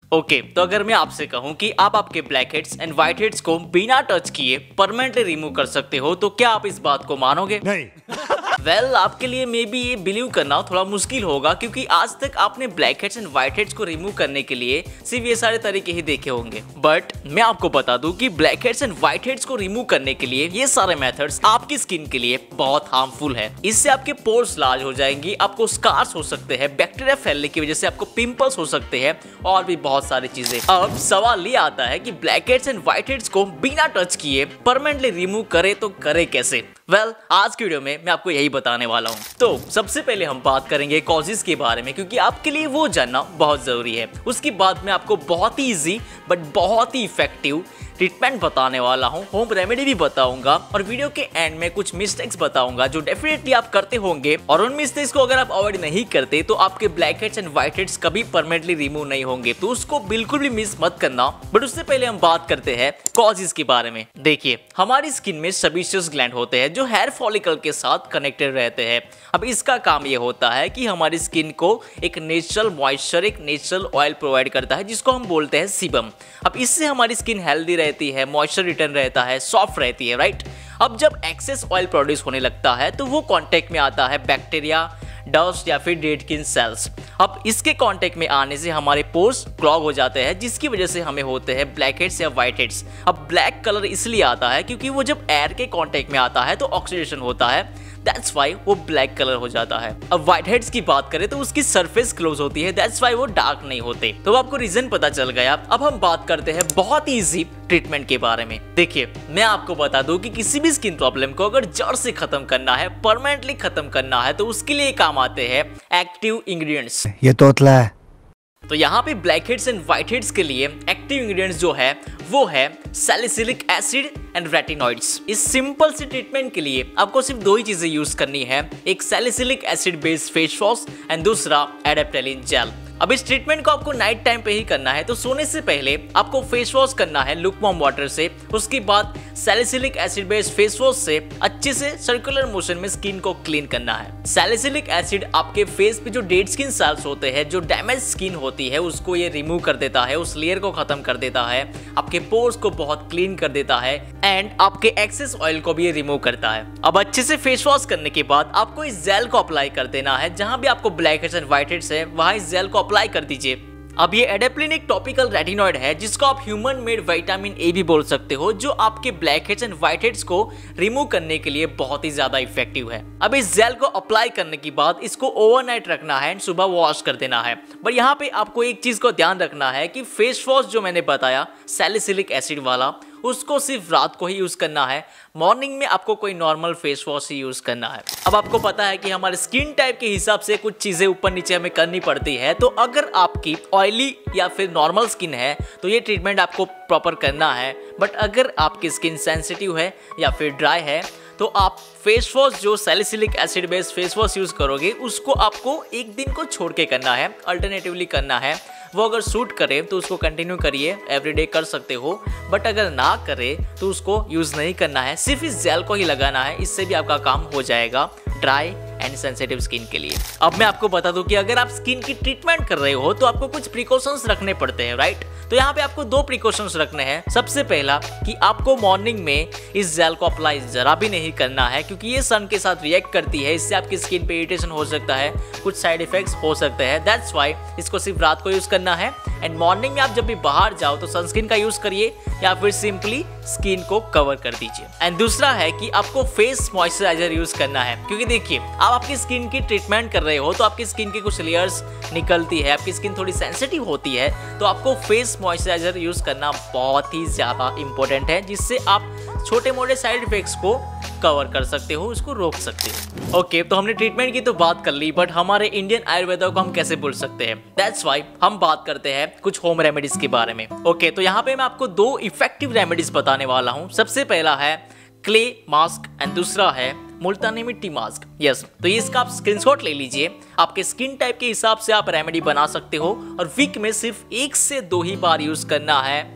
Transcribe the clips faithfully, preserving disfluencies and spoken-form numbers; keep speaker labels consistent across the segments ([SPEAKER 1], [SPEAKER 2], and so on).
[SPEAKER 1] Okay okay, तो अगर मैं आपसे कहूं कि आप आपके blackheads and whiteheads को बिना टच किए परमानेंटली रिमूव कर सकते हो, तो क्या आप इस बात को मानोगे?
[SPEAKER 2] नहीं।
[SPEAKER 1] वेल well, आपके लिए मे बी ये बिलीव करना थोड़ा मुश्किल होगा, क्योंकि आज तक आपने blackheads and whiteheads को रिमूव करने के लिए सिर्फ ये सारे तरीके ही देखे होंगे। बट मैं आपको बता दूं कि blackheads and whiteheads को रिमूव करने के लिए ये सारे मेथड्स आपकी स्किन के लिए बहुत हार्मफुल है। इससे आपके पोर्स लार्ज हो जाएंगी, आपको स्कार्स हो सकते हैं, बैक्टीरिया फैलने की वजह से आपको पिंपल्स हो सकते हैं और भी बहुत सारी चीजें। अब सवाल ये आता है कि blackheads and whiteheads को बिना टच किए परमानेंटली रिमूव करे तो करे कैसे? वेल well, आज की वीडियो में मैं आपको यही बताने वाला हूँ। तो सबसे पहले हम बात करेंगे कॉजेस के बारे में, क्योंकि आपके लिए वो जानना बहुत जरूरी है। उसके बाद मैं आपको बहुत ही इजी बट बहुत ही इफेक्टिव ट्रीटमेंट बताने वाला हूँ, होम रेमेडी भी बताऊंगा और वीडियो के एंड में कुछ मिस्टेक्स बताऊंगा जो डेफिनेटली आप करते होंगे, और उन मिस्टेक्स को अगर आप अवॉइड नहीं करते तो आपके blackheads and whiteheads कभी परमानेंटली रिमूव नहीं होंगे, तो उसको बिल्कुल भी मिस मत करना। बट उससे पहले हम बात करते हैं कॉजेस के बारे में। देखिए, हमारी स्किन में सेबेशियस ग्लैंड होते हैं जो हेयर फॉलिकल के साथ कनेक्टेड रहते हैं। अब इसका काम ये होता है कि हमारी स्किन को एक नेचुरल मॉइस्चर, एक नेचुरल ऑयल प्रोवाइड करता है जिसको हम बोलते हैं सीबम। अब इससे हमारी स्किन हेल्दी रहती है, मॉइस्चर रिटर्न रहता है, सॉफ्ट रहती है, राइट। अब जब एक्सेस ऑयल प्रोड्यूस होने लगता है तो वो कांटेक्ट में आता है बैक्टीरिया, डस्ट या फिर डेड स्किन सेल्स। अब इसके कांटेक्ट में आने से हमारे पोर्स क्लॉग हो जाते हैं, जिसकी वजह से हमें होते हैं ब्लैक हेड्स या व्हाइट हेड्स। अब ब्लैक कलर इसलिए आता है क्योंकि वो जब एयर के कांटेक्ट में आता है तो ऑक्सीडेशन होता है, दैट्स वाई वो ब्लैक कलर हो जाता है। अब व्हाइट हेड्स की बात करें तो उसकी सरफेस क्लोज होती है, दैट्स वाई वो डार्क नहीं होते। तो आपको रीजन पता चल गया। अब हम बात करते हैं बहुत ही इजी ट्रीटमेंट के बारे में। देखिए, मैं आपको बता दूं कि किसी भी स्किन प्रॉब्लम को अगर जड़ से खत्म करना है, परमानेंटली खत्म करना है, तो उसके लिए काम आते हैं एक्टिव इंग्रेडिएंट्स।
[SPEAKER 2] ये तोतला है।
[SPEAKER 1] तो यहाँ पे blackheads and whiteheads के लिए एक्टिव इंग्रेडिएंट्स जो है वो है सैलिसिलिक एसिड एंड रेटिनॉइड्स। इस सिंपल से ट्रीटमेंट के लिए आपको सिर्फ दो ही चीजें यूज करनी है, एक salicylic acid based face wash and दूसरा एडेप्टेलिन जेल। अब इस ट्रीटमेंट को आपको नाइट टाइम पे ही करना है, तो सोने से पहले आपको फेस वॉश करना है लुकवार्म वाटर से। उसके बाद salicylic acid based face wash से अच्छे से सर्कुलर मोशन में स्किन को क्लीन करना है। सैलिसिलिक एसिड आपके फेस पे जो डेड स्किन सेल्स होते हैं, जो डैमेज स्किन होती है, उसको ये रिमूव कर देता है, उस लेयर को खत्म कर देता है, आपके पोर्स को बहुत क्लीन कर देता है एंड आपके एक्सेस ऑयल को भी ये रिमूव करता है। अब अच्छे से फेस वॉश करने के बाद आपको इस जेल को अप्लाई कर देना है। जहां भी आपको blackheads and whiteheads है वहां इस जेल को अप्लाई कर दीजिए। अब ये एडेप्लिन एक टॉपिकल रेटिनॉइड है जिसको आप ह्यूमन मेड विटामिन ए भी बोल सकते हो, जो आपके blackheads and whiteheads को रिमूव करने के लिए बहुत ही ज्यादा इफेक्टिव है। अब इस जेल को अप्लाई करने के बाद इसको ओवरनाइट रखना है एंड सुबह वॉश कर देना है। पर यहाँ पे आपको एक चीज को ध्यान रखना है कि फेस वॉश जो मैंने बताया सैलिसिलिक एसिड वाला, उसको सिर्फ रात को ही यूज करना है, मॉर्निंग में आपको कोई नॉर्मल फेस वॉश ही यूज करना है। अब आपको पता है कि हमारे स्किन टाइप के हिसाब से कुछ चीजें ऊपर नीचे हमें करनी पड़ती है, तो अगर आपकी ऑयली या फिर नॉर्मल स्किन है तो ये ट्रीटमेंट आपको प्रॉपर करना है। बट अगर आपकी स्किन सेंसिटिव है या फिर ड्राई है तो आप फेस वॉश जो salicylic acid based face wash use करोगे उसको आपको एक दिन को छोड़ के करना है, अल्टरनेटिवली करना है। वो अगर सूट करे तो उसको कंटिन्यू करिए, एवरीडे कर सकते हो। बट अगर ना करे तो उसको यूज नहीं करना है, सिर्फ इस जेल को ही लगाना है। इससे भी आपका काम हो जाएगा ड्राई एंड सेंसिटिव स्किन के लिए। अब मैं आपको बता दूं कि अगर आप स्किन की ट्रीटमेंट कर रहे हो तो आपको कुछ प्रिकॉशंस रखने पड़ते हैं, राइट। तो यहाँ पे आपको दो प्रिकॉशंस रखने हैं। सबसे पहला कि आपको मॉर्निंग में इस जेल को अप्लाई जरा भी नहीं करना है, क्योंकि ये सन के साथ रिएक्ट करती है, इससे आपकी स्किन पे इरिटेशन हो सकता है, कुछ साइड इफेक्ट्स हो सकते हैं। दैट्स वाई इसको सिर्फ रात को यूज करना है एंड मॉर्निंग में आप जब भी बाहर जाओ तो सनस्क्रीन का यूज करिए या फिर सिंपली स्किन को कवर कर दीजिए। एंड दूसरा है कि आपको फेस मॉइस्चराइजर यूज करना है, क्योंकि देखिए आप आपकी स्किन की ट्रीटमेंट कर रहे हो तो आपकी स्किन की कुछ लेयर्स निकलती है, आपकी स्किन थोड़ी सेंसिटिव होती है, तो आपको फेस मॉइस्चराइजर यूज करना बहुत ही ज्यादा इंपॉर्टेंट है, जिससे आप छोटे मोटे साइड इफेक्ट्स को कवर कर सकते हो, उसको रोक सकते हो। ओके, तो हमने ट्रीटमेंट की तो बात कर ली, बट हमारे इंडियन आयुर्वेदा को हम कैसे भूल सकते हैं? दैट्स वाई हम बात करते हैं कुछ होम रेमेडीज के बारे में। ओके, तो यहाँ पे मैं आपको दो इफेक्टिव रेमेडीज बताने वाला हूँ। सबसे पहला है क्ले मास्क एंड दूसरा है मुल्तानी मिट्टी मास्क। यस, तो इसका आप स्क्रीनशॉट ले लीजिए। आपके स्किन टाइप के हिसाब से आप रेमेडी बना सकते हो और वीक में सिर्फ एक से दो ही बार यूज करना है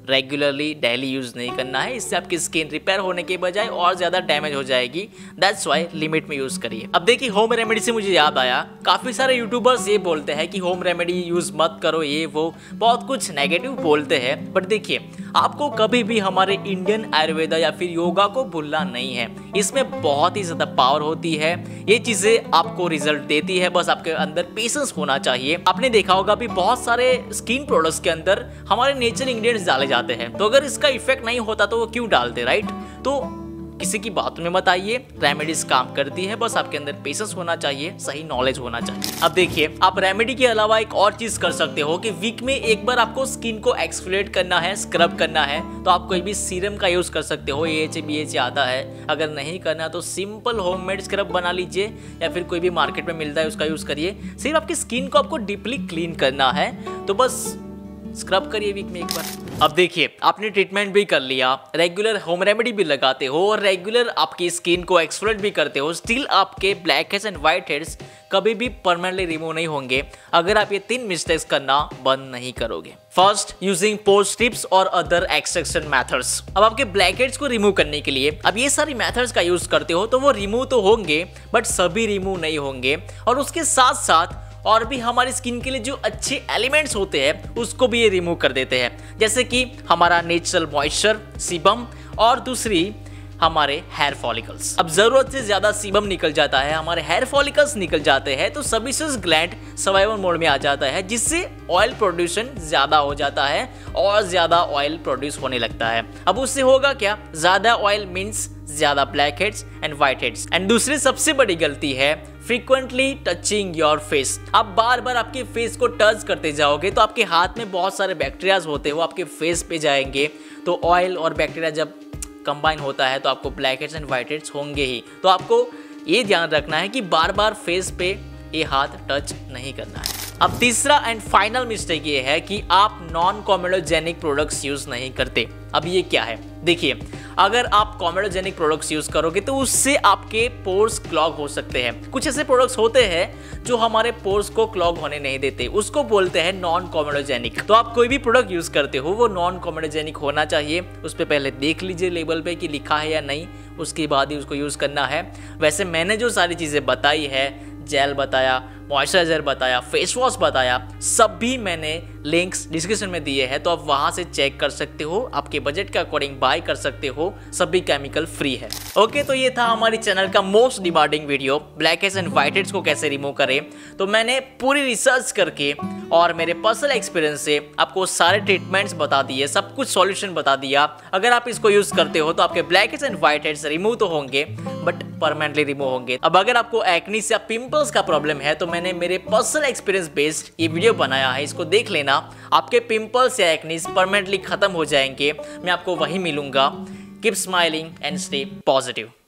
[SPEAKER 1] रेगुलरली डेली यूज़ नहीं करना है, इससे आपकी स्किन रिपेयर होने के बजाय और ज़्यादा डैमेज हो जाएगी। दैट्स वाई लिमिट में यूज़ करिए। अब देखिए होम रेमेडी से मुझे याद आया, काफ़ी सारे यूट्यूबर्स ये बोलते हैं कि होम रेमेडी यूज़ मत करो, ये वो बहुत कुछ नेगेटिव बोलते हैं। बट देखिए आपको कभी भी हमारे इंडियन आयुर्वेदा या फिर योगा को भूलना नहीं है, इसमें बहुत ही ज़्यादा पावर होती है, ये चीज़ें आपको रिजल्ट देती है, बस आपके अंदर पेशेंस होना चाहिए। आपने देखा होगा भी बहुत सारे स्किन प्रोडक्ट्स के अंदर हमारे नेचुरल इंग्रेडिएंट्स डाले जाते हैं, तो अगर इसका इफेक्ट नहीं होता तो वो क्यों डालते, राइट। तो किसी की बात में मत आइए, रेमेडीज काम करती है, बस आपके अंदर पेशेंस होना चाहिए, सही नॉलेज होना चाहिए। अब देखिए आप रेमेडी के अलावा एक और चीज कर सकते हो कि वीक में एक बार आपको स्किन को एक्सफोलिएट करना है, स्क्रब करना है, तो आप कोई भी सीरम का यूज कर सकते हो, A H A B H A आता है। अगर नहीं करना तो सिंपल होममेड स्क्रब बना लीजिए या फिर कोई भी मार्केट में मिलता है उसका यूज करिए। सिर्फ आपकी स्किन को आपको डीपली क्लीन करना है, तो बस स्क्रब करिए वीक में एक बार। अब देखिए आपने ट्रीटमेंट भी कर लिया, रेगुलर होम रेमेडी भी लगाते हो और रेगुलर आपकी स्किन को एक्सफोलिएट भी करते हो, स्टिल आपके blackheads and whiteheads कभी भी परमानेंटली रिमूव नहीं होंगे अगर आप ये तीन मिस्टेक्स करना बंद नहीं करोगे। फर्स्ट, यूजिंग पोर स्ट्रिप्स और अदर एक्सट्रैक्शन मेथड्स। अब आपके ब्लैक हेड्स को रिमूव करने के लिए अब ये सारी मेथड्स का यूज करते हो तो वो रिमूव तो होंगे बट सभी रिमूव नहीं होंगे, और उसके साथ साथ और भी हमारी स्किन के लिए जो अच्छे एलिमेंट्स होते हैं उसको भी ये रिमूव कर देते हैं, जैसे कि हमारा नेचुरल मॉइस्चर, सीबम, और दूसरी हमारे हेयर फॉलिकल्स। अब जरूरत से ज्यादा सीबम निकल जाता है, हमारे हेयर फॉलिकल्स निकल जाते हैं, तो सबेसियस ग्लैंड सर्वाइवल मोड में आ जाता है, जिससे ऑयल प्रोड्यूशन ज्यादा हो जाता है और ज्यादा ऑयल प्रोड्यूस होने लगता है। अब उससे होगा क्या, ज्यादा ऑयल मीन्स ज्यादा blackheads and whiteheads. And दूसरी सबसे बड़ी गलती है फ्रीक्वेंटली टचिंग योर फेस। आप बार बार आपके फेस को टच करते जाओगे तो आपके हाथ में बहुत सारे बैक्टीरियाज होते हैं, वो आपके फेस पे जाएंगे, तो ऑयल और बैक्टीरिया जब कंबाइन होता है तो आपको blackheads and whiteheads होंगे ही। तो आपको ये ध्यान रखना है कि बार बार फेस पे ये हाथ टच नहीं करना है। अब तीसरा एंड फाइनल मिस्टेक ये है कि आप नॉन कॉमेडोजेनिक प्रोडक्ट्स यूज नहीं करते। अब ये क्या है, देखिए अगर आप कॉमेडोजेनिक प्रोडक्ट्स यूज करोगे तो उससे आपके पोर्स क्लॉग हो सकते हैं। कुछ ऐसे प्रोडक्ट्स होते हैं जो हमारे पोर्स को क्लॉग होने नहीं देते, उसको बोलते हैं नॉन कॉमेडोजेनिक। तो आप कोई भी प्रोडक्ट यूज करते हो वो नॉन कॉमेडोजेनिक होना चाहिए, उस पर पहले देख लीजिए लेबल पे कि लिखा है या नहीं, उसके बाद ही उसको यूज करना है। वैसे मैंने जो सारी चीजें बताई है, जेल बताया, मॉइस्चराइजर बताया, फेस वॉश बताया, सब भी मैंने लिंक्स डिस्क्रिप्शन में दिए हैं, तो आप वहां से चेक कर सकते हो, आपके बजट के अकॉर्डिंग बाय कर सकते हो, सभी केमिकल फ्री है। ओके, तो ये था हमारी चैनल का most demanding video, blackheads and whiteheads को कैसे रिमूव करें। तो मैंने पूरी रिसर्च करके और मेरे पर्सनल एक्सपीरियंस से आपको सारे ट्रीटमेंट्स बता दिए, सब कुछ सॉल्यूशन बता दिया। अगर आप इसको यूज करते हो तो आपके blackheads and whiteheads remove तो होंगे बट परमानेंटली रिमूव होंगे। अब अगर आपको एक्नीस या पिंपल्स का प्रॉब्लम है तो मैंने मेरे पर्सनल एक्सपीरियंस बेस्ड ये वीडियो बनाया है, इसको देख लेना, आपके पिंपल्स या एक्नीस परमानेंटली खत्म हो जाएंगे। मैं आपको वही मिलूंगा। Keep smiling and stay positive.